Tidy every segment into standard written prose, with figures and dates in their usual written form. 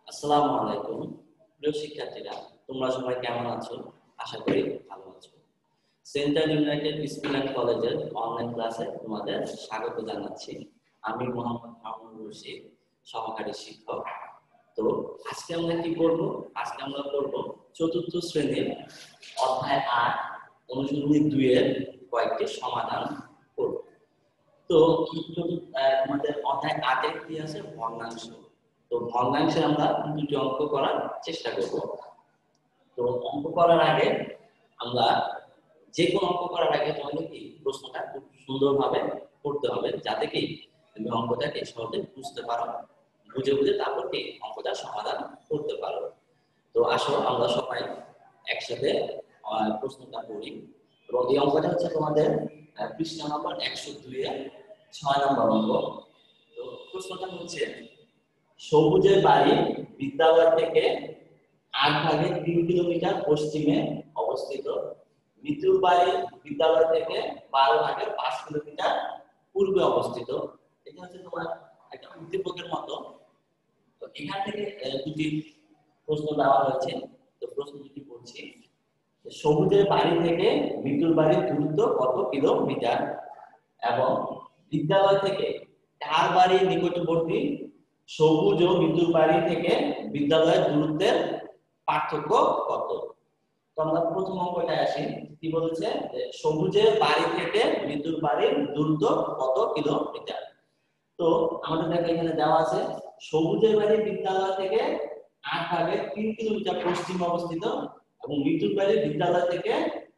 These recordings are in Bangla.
আসসালামু আলাইকুম প্রিয় শিক্ষার্থীরা, তোমরা সবাই কেমন আছো? আশা করি ভালো আছো। সেন্ট্রাল ইউনাইটেড স্কুল অ্যান্ড কলেজের অনলাইন ক্লাসে তোমাদের স্বাগত জানাচ্ছি। আমি মোহাম্মদ হারুন রশিদ, সহকারী শিক্ষক। তো আজকে আমরা কি করব? আজকে আমরা করব চতুর্থ শ্রেণীর অধ্যায় ৮ অনুশীলনী ২ এর কয়েকটি সমাধান করব। তো আমাদের অধ্যায় ৮ এর কি আছে? ভগ্নাংশ। তো ভগ্নাংশে আমরা দুটি অঙ্ক করার চেষ্টা করব। তো অঙ্ক করার আগে আমরা যে কোনো অঙ্ক করার আগে তোমাদের কি প্রশ্নটা খুব সুন্দরভাবে করতে হবে, যাতে কি তুমি অঙ্কটাকে সহজে বুঝতে পারো, বুঝে বুঝে তারপর কি অঙ্কটা সমাধান করতে পারো। তো আসো আমরা সবাই একসাথে প্রশ্নটা করি। এবং এই অঙ্কটা হচ্ছে তোমাদের পৃষ্ঠা নম্বর ১০২ এর ৬ নম্বর অঙ্ক। তো প্রশ্নটা হচ্ছে, সবুজের বাড়ি বিদ্যালয় থেকে ৮ ভাগে ৩ কিলোমিটার পশ্চিমে অবস্থিত, মিতুর বাড়ি বিদ্যালয় থেকে ১২ ভাগে ৫ কিলোমিটার পূর্বে অবস্থিত। এটা হচ্ছে তোমার একটা উদ্দীপকের মতো। তো এখান থেকে দুটি প্রশ্ন দেওয়া হয়েছে। তো প্রশ্ন দুটি বলছি, সবুজের বাড়ি থেকে মিতুর বাড়ির দূরত্ব কত কিলোমিটার এবং বিদ্যালয় থেকে কার বাড়ির নিকটবর্তী সবুজ ও মিতুর বাড়ি থেকে বিদ্যালয়ের দূরত্বের পার্থক্য কত? তো আমরা প্রথম অঙ্কটা আসি। কি বলেছে? যে সবুজের বাড়ি থেকে মিতুর বাড়ির দূরত্ব কত কিলোমিটার। তো আমাদের দেখো এখানে দেওয়া আছে, সবুজের বাড়ি বিদ্যালয় থেকে ৮ ভাগে ৩ কিলোমিটার পশ্চিমে অবস্থিত এবং মিতুর বাড়ি বিদ্যালয় থেকে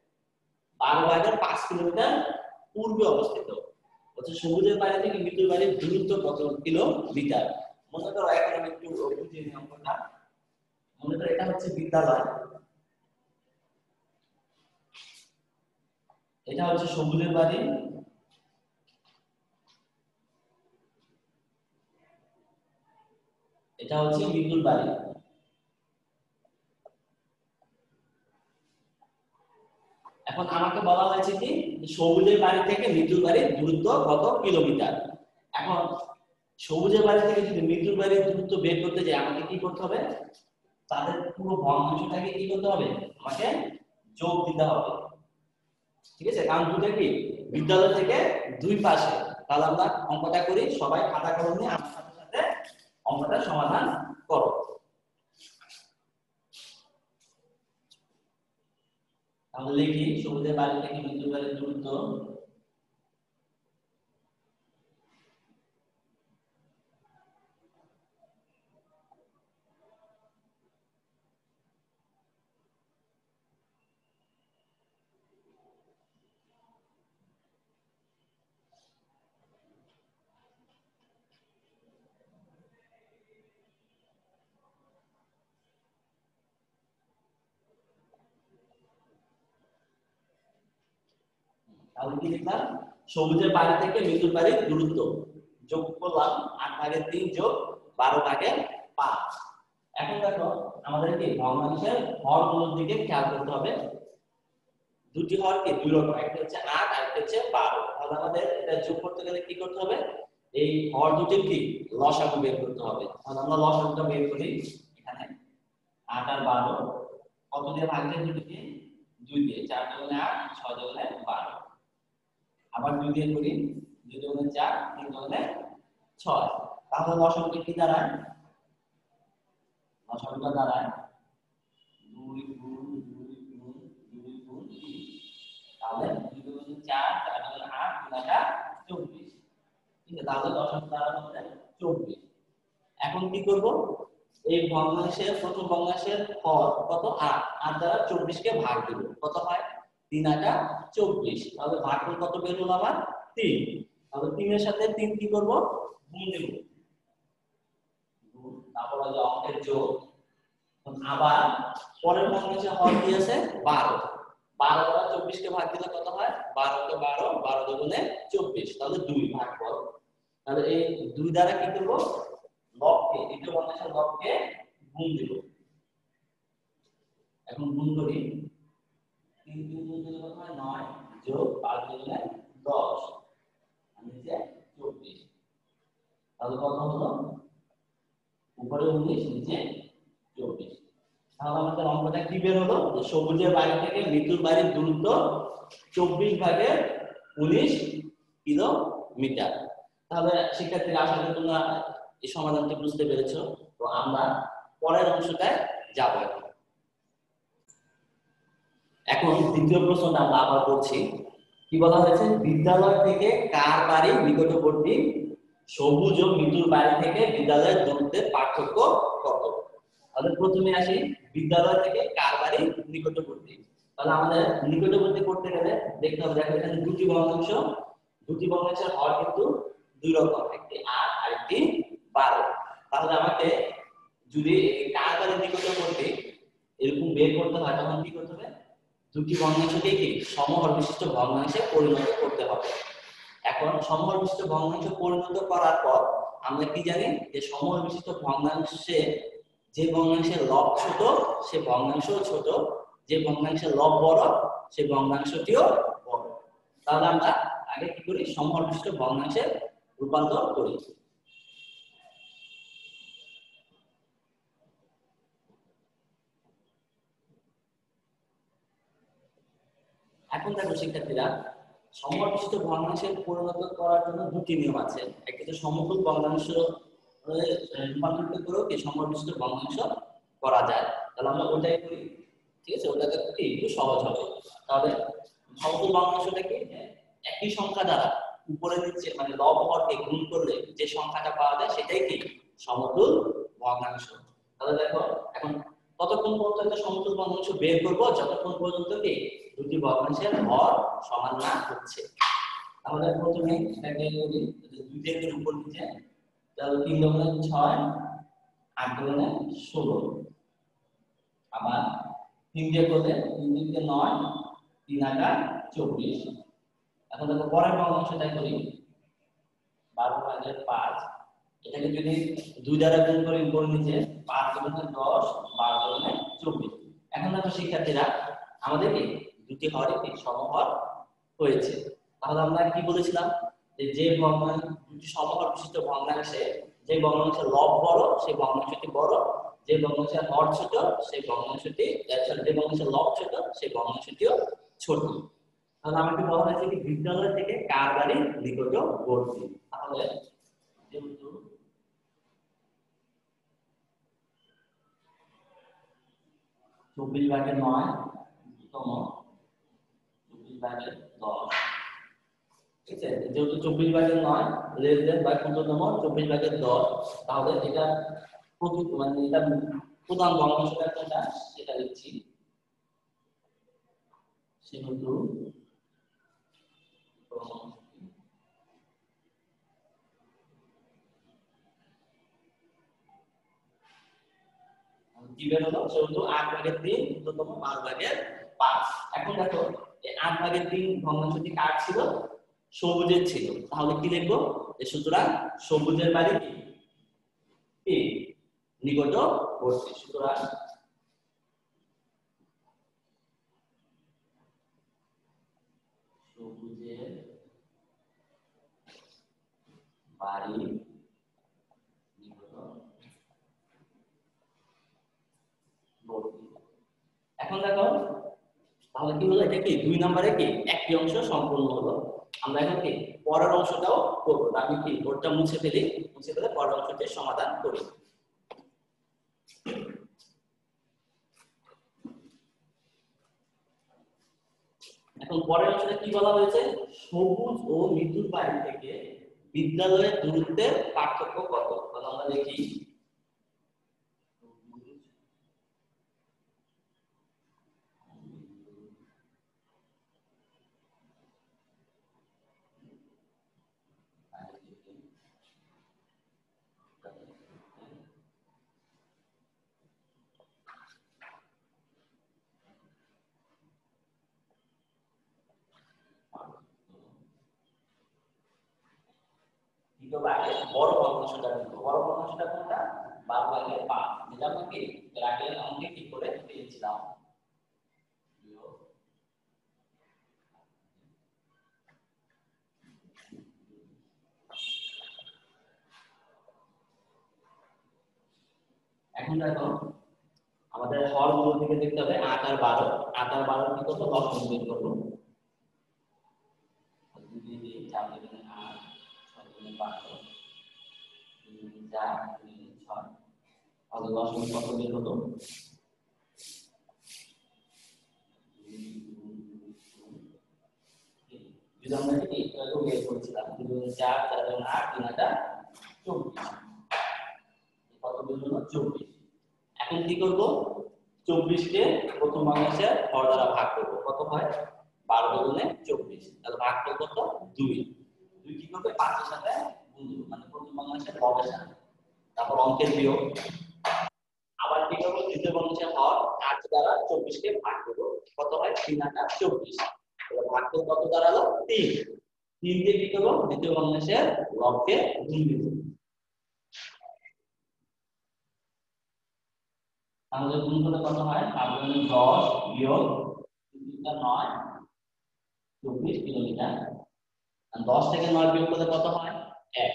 ১২ ভাগে ৫ কিলোমিটার পূর্বে অবস্থিত। হচ্ছে সবুজের বাড়ি থেকে মিতুর বাড়ির দূরত্ব কত কিলোমিটার। মনে করো এখন আমি একটু বুঝিয়ে নিই অঙ্কটা। মনে করো এটা হচ্ছে বিদ্যালয়, এটা হচ্ছে সবুজের বাড়ি, এটা হচ্ছে মিতুর বাড়ি। এখন আমাকে বলা হয়েছে কি সবুজের বাড়ি থেকে মিতুর বাড়ির দূরত্ব কত কিলোমিটার। এখন সবুজের বাড়ি থেকে যদি মিতুর বাড়ির দূরত্ব বের করতে যাই, আমাকে কি করতে হবে? তাদের পুরো ভগ্নাংশটাকে কি করতে হবে? আমাকে যোগ দিতে হবে। ঠিক আছে, কারণ দুটো কি বিদ্যালয় থেকে দুই পাশে। তাহলে আমরা অঙ্কটা করি, সবাই খাতা কলম নিয়ে আমার সাথে সাথে অঙ্কটা সমাধান করো। তাহলে লিখি, সবুজের বাড়ি থেকে মিতুর বাড়ির দূরত্ব তাহলে কি লিখলাম? সবুজের বাড়ি থেকে মিতুর বাড়ির দূরত্ব যোগ করলাম ৮ ভাগের ৩ যোগ ১২ ভাগের ৫। এখন দেখো আমাদের কি ভগ্নাংশের হরগুলোর দিকে খেয়াল করতে হবে। দুটি হর কি দুই রকম, একটা হচ্ছে ৮ আর একটা হচ্ছে ১২। তাহলে আমাদের এটা যোগ করতে গেলে কি করতে হবে? এই হর দুটির কি লসাগু বের করতে হবে। তাহলে আমরা লসাগুটা বের করি। এখানে ৮ আর ১২ কত দিয়ে ভাগ দেব? দুটিকে ২ দিয়ে। ৪ দুগুণে ৮, ৬ দুগুণে ১২। আবার ২ দিয়ে করি, ২ দুগুণে ৪, ৩ দুগুণে ৬। তাহলে লসাগুটা কি দাঁড়ায়? লসাগুটা দাঁড়ায় ২ গুণ ২ গুণ ২ গুণ ৩। তাহলে ২ দুগুণে ৪, ৪ দুগুণে ৮, ৩ আটা ২৪। ঠিক আছে, তাহলে লসাগু দাঁড়ানো হচ্ছে ২৪। এখন কি করব? এই ভগ্নাংশের প্রথম ভগ্নাংশের হর কত? ৮। ৮ দ্বারা ২৪ কে ভাগ দেব। কত হয়? ৩ আটা ২৪। তাহলে ভাগফল কত বের হলো আমার? ৩। তাহলে ৩ এর সাথে ৩ কি করব? গুণ দেব। গুণ, তারপর হলো অঙ্কের যোগ। আবার পরের ভগ্নাংশের হর কি আছে? ১২। ১২ দ্বারা ২৪ কে ভাগ দিলে কত হয়? ১২ কে ১২, ১২ দুগুণে ২৪। তাহলে ২ ভাগফল। তাহলে এই ২ দ্বারা কি করব? লবকে, দ্বিতীয় ভগ্নাংশের লবকে গুণ দেব। এখন গুণ করি, ৩ গুণ দিলে কত হয়? ৯ যোগ ৫ দিলে ১০ আর নিচে ২৪। তাহলে কত হলো? উপরে 19 নিচে 24। তাহলে আমাদের অঙ্কটা কি বের হলো যে সবুজের বাড়ি থেকে মৃত্যুর বাড়ির দূরত্ব 24 ভাগের 19 কিলোমিটার। তাহলে শিক্ষার্থীরা আশা করি তোমরা এই সমাধানটি বুঝতে পেরেছো। তো আমরা পরের অংশটায় যাব। এখন দ্বিতীয় প্রশ্নটা আমরা আবার করছি। কি বলা হয়েছে, বিদ্যালয় থেকে কার বাড়ি নিকটবর্তী? সবুজ ও মৃত্যুর বাড়ি থেকে বিদ্যালয়ের দূরত্বের পার্থক্য কত? তাহলে প্রথমে আসি বিদ্যালয় থেকে কার বাড়ি নিকটবর্তী। তাহলে আমাদের নিকটবর্তী করতে গেলে দেখতে হবে, দেখো এখানে দুটি ভগ্নাংশ, দুটি ভগ্নাংশের হর কিন্তু দুই রকম, একটি 8 আর একটি 12। তাহলে আমাকে যদি কার বাড়ি নিকটবর্তী এরকম বের করতে হয় তখন কি করতে হবে, দুটি ভগ্নাংশকে কি সমহর বিশিষ্ট ভগ্নাংশে পরিণত করতে হবে। এখন সমহর বিশিষ্ট ভগ্নাংশে পরিণত করার পর আমরা কি জানি যে সমহর বিশিষ্ট ভগ্নাংশে যে ভগ্নাংশের লব ছোট সে ভগ্নাংশ ছোট, যে ভগ্নাংশের লব বড় সে ভগ্নাংশটিও বড়। তাহলে আমরা আগে কি করি, সমহর বিশিষ্ট ভগ্নাংশে রূপান্তর করি। এখন দেখো শিক্ষার্থীরা, সমবিষ্ট ভগ্নাংশে পরিণত করার জন্য দুটি নিয়ম আছে। একটা হচ্ছে সমতুল ভগ্নাংশ রূপান্তরিত করেও কি সমবিষ্ট ভগ্নাংশ করা যায়। তাহলে আমরা ওটাই করি, ঠিক আছে, ওটাতে কি একটু সহজ হবে। তাহলে সমতুল ভগ্নাংশটা কি, একই সংখ্যা দ্বারা উপরে নিচে মানে লব হরকে গুণ করলে যে সংখ্যাটা পাওয়া যায় সেটাই কি সমতুল ভগ্নাংশ। তাহলে দেখো এখন ততক্ষণ পর্যন্ত একটা সমতুল ভগ্নাংশ বের করবো যতক্ষণ পর্যন্ত কি দুটি ভগ্নাংশের হর সমান না হচ্ছে। তাহলে প্রথমে এটাকে করি, দুই দিয়ে উপর নিচে, তাহলে 3 দুগুণে 6, 8 দুগুণে 16, আবার 3 দিয়ে করলে 3 দিয়ে 9, 3 8 24। এখন দেখো পরের ভগ্নাংশটা করি, 12 ভাগের 5, এটাকে যদি 2 দ্বারা গুণ করি উপর নিচে, 5 দুগুণে 10, 12 দুগুণে 24। এখন দেখো শিক্ষার্থীরা আমাদের কি দুটি হরই কি সমহর হয়েছে। তাহলে আমরা কি বলেছিলাম যে যে ভগ্নাংশ দুটি সমহর বিশিষ্ট ভগ্নাংশে যে ভগ্নাংশের লব বড় সেই ভগ্নাংশটি বড়, যে ভগ্নাংশের হর ছোট সেই ভগ্নাংশটি, যে ভগ্নাংশের লব ছোট সেই ভগ্নাংশটিও ছোট। তাহলে আমাকে বলা হয়েছে কি বিদ্যালয় থেকে কার বাড়ি নিকটবর্তী। তাহলে যেহেতু 24 ভাগের 9 তম 24 ভাগের 10, ঠিক আছে, যেহেতু 24 ভাগের 9 লেস দেন বা ক্ষুদ্রতম 24 ভাগের 10, তাহলে এটা মানে এটা প্রধান ভগ্নাংশটা কোনটা সেটা লিখছি। সেহেতু কি বের হলো, সেহেতু 8 ভাগের 3 ক্ষুদ্রতম 12 ভাগের 5। এখন দেখো এই 8 ভাগের 3 ভগ্নাংশটি কার ছিল, সবুজের ছিল। তাহলে কি লিখবো, যে সুতরাং সবুজের বাড়ি কি নিকটবর্তী। সুতরাং সবুজের বাড়ি নিকটবর্তী। এখন দেখো তাহলে কি হলো, এটা কি 2 নম্বরে কি একটি অংশ সম্পূর্ণ হলো। আমরা এখন কি পরের অংশটাও করবো। আমি কি বোর্ডটা মুছে ফেলি, মুছে ফেলে পরের অংশটি সমাধান করি। এখন পরের অংশটা কি বলা হয়েছে, সবুজ ও মৃদুর বাড়ি থেকে বিদ্যালয়ের দূরত্বের পার্থক্য কত। তাহলে আমরা দেখি বড় ভগ্নাংশটা নিব। বড় ভগ্নাংশটা কোনটা, 12 ভাগের 5, যেটা আমরা কি এর আগে অঙ্কে কি করে পেয়েছিলাম। এখন দেখো আমাদের হরগুলোর দিকে দেখতে হবে 8 আর 12। 8 আর 12 কি করবো, লসাগু বের করবো। 2 দিয়ে 4 দিয়ে 8, 6 দিয়ে 12, 2 দিয়ে 4, 2 দিয়ে 6, তাহলে লসাগু কত বের হলো? 2 আমরা কি একটু বের করেছিলাম, 2 দিয়ে 4, 4 দিয়ে 8, 3 আর 24, কত বের হলো? 24। এখন কি করব, 24 কে প্রথম ভাঙাংশের হর দ্বারা ভাগ করব। কত হয়? 12 দুগুণে 24, তাহলে ভাগ করব কত? 2। 2 কি করবে? 5 এর সাথে গুণ করব, মানে প্রথম ভাঙাংশের হরের সাথে। তারপর অঙ্কের বিয়োগ। আবার কি করব, দ্বিতীয় ভাঙাংশের হর 8 দ্বারা 24 কে ভাগ করব। কত হয়? 3 আর 24, তাহলে ভাগ করব কত দাঁড়ালো? 3। 3 দিয়ে কি করব? দ্বিতীয় ভাঙাংশের লবকে গুণ দিব। তাহলে গুণ করলে কত হয়? 5 গুণে 10 বিয়োগ 3 9, 24 কিলোমিটার। আর 10 থেকে 9 বিয়োগ করলে কত হয়? 1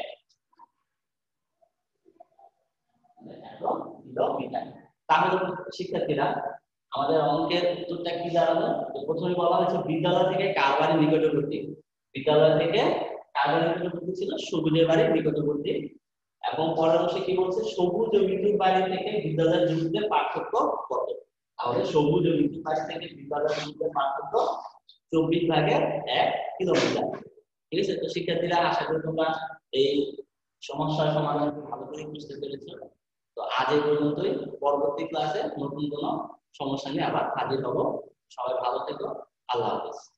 কিলোমিটার। তাহলে শিক্ষার্থীরা আমাদের অঙ্কের উত্তরটা কি দাঁড়ালো? তো প্রথমে বলা হয়েছে বিদ্যালয় থেকে কার বাড়ির নিকটবর্তী। বিদ্যালয় থেকে কার বাড়ির নিকটবর্তী ছিল? সবুজের বাড়ির নিকটবর্তী। এবং পরের অংশে কি বলছে? সবুজ ও মৃত্যুর বাড়ি থেকে বিদ্যালয়ের দূরত্বের পার্থক্য কত? তাহলে সবুজ ও মৃত্যুর বাড়ি থেকে বিদ্যালয়ের দূরত্বের পার্থক্য 24/1 কিলোমিটার। ঠিক আছে? তো শিক্ষার্থীরা আশা করি তোমরা এই সমস্যার সমাধান ভালো করে বুঝতে পেরেছো। তো আজ এই পর্যন্তই। পরবর্তী ক্লাসে নতুন কোনো সমস্যা নিয়ে আবার হাজির হব। সবাই ভালো থেকো। আল্লাহ হাফেজ।